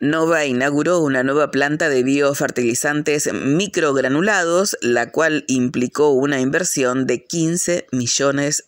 Nova inauguró una nueva planta de biofertilizantes microgranulados, la cual implicó una inversión de $15 millones,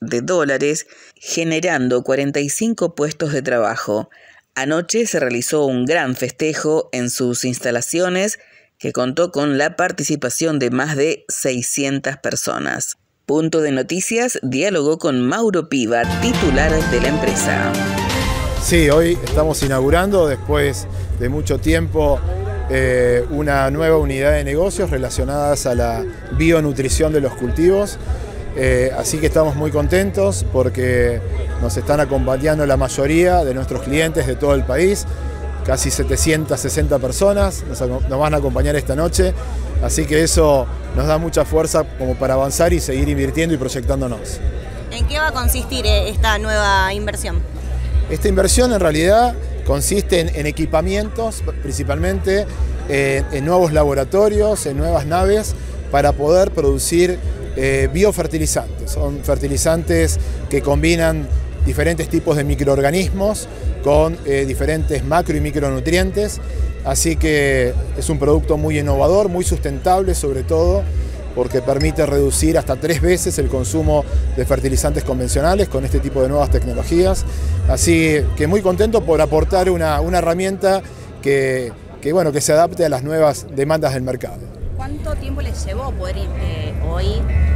generando 45 puestos de trabajo. Anoche se realizó un gran festejo en sus instalaciones, que contó con la participación de más de 600 personas. Punto de Noticias dialogó con Mauro Piva, titular de la empresa. Sí, hoy estamos inaugurando, después de mucho tiempo, una nueva unidad de negocios relacionadas a la bionutrición de los cultivos. Así que estamos muy contentos porque nos están acompañando la mayoría de nuestros clientes de todo el país. Casi 760 personas nos van a acompañar esta noche. Así que eso nos da mucha fuerza como para avanzar y seguir invirtiendo y proyectándonos. ¿En qué va a consistir esta nueva inversión? Esta inversión en realidad consiste en equipamientos, principalmente en nuevos laboratorios, en nuevas naves, para poder producir biofertilizantes. Son fertilizantes que combinan diferentes tipos de microorganismos con diferentes macro y micronutrientes. Así que es un producto muy innovador, muy sustentable sobre todo, porque permite reducir hasta 3 veces el consumo de fertilizantes convencionales con este tipo de nuevas tecnologías. Así que muy contento por aportar una herramienta que se adapte a las nuevas demandas del mercado. ¿Cuánto tiempo les llevó poder hoy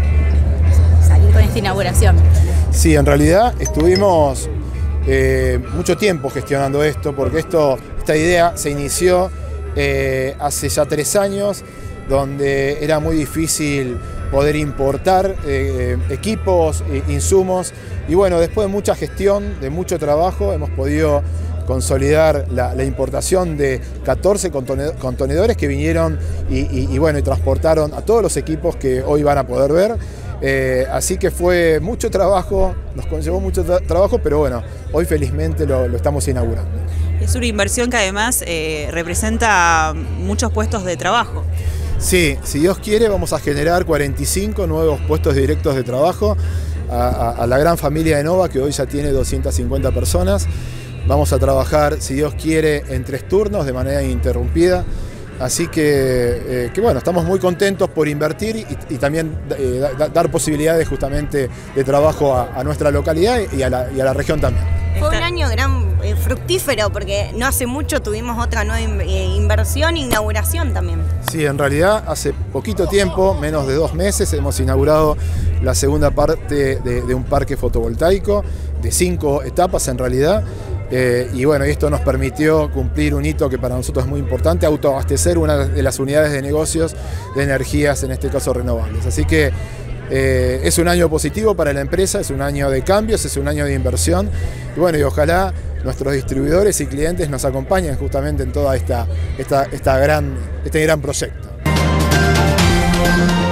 salir con esta inauguración? Sí, en realidad estuvimos mucho tiempo gestionando esto, porque esta idea se inició hace ya 3 años, donde era muy difícil poder importar equipos, insumos, y bueno, después de mucha gestión, de mucho trabajo, hemos podido consolidar la importación de 14 contenedores que vinieron y transportaron a todos los equipos que hoy van a poder ver. Así que fue mucho trabajo, nos conllevó mucho trabajo, pero bueno, hoy felizmente lo estamos inaugurando. Es una inversión que además representa muchos puestos de trabajo. Sí, si Dios quiere vamos a generar 45 nuevos puestos directos de trabajo a la gran familia de Nova, que hoy ya tiene 250 personas. Vamos a trabajar, si Dios quiere, en 3 turnos de manera ininterrumpida. Así que estamos muy contentos por invertir y también dar posibilidades justamente de trabajo a nuestra localidad y a la región también. Fue un año fructífero porque no hace mucho tuvimos otra nueva inversión e inauguración también. Sí, en realidad hace poquito tiempo, menos de 2 meses, hemos inaugurado la segunda parte de un parque fotovoltaico de 5 etapas en realidad. Y esto nos permitió cumplir un hito que para nosotros es muy importante, autoabastecer una de las unidades de negocios de energías, en este caso renovables. Así que es un año positivo para la empresa, es un año de cambios, es un año de inversión. Y ojalá nuestros distribuidores y clientes nos acompañen justamente en toda este gran proyecto.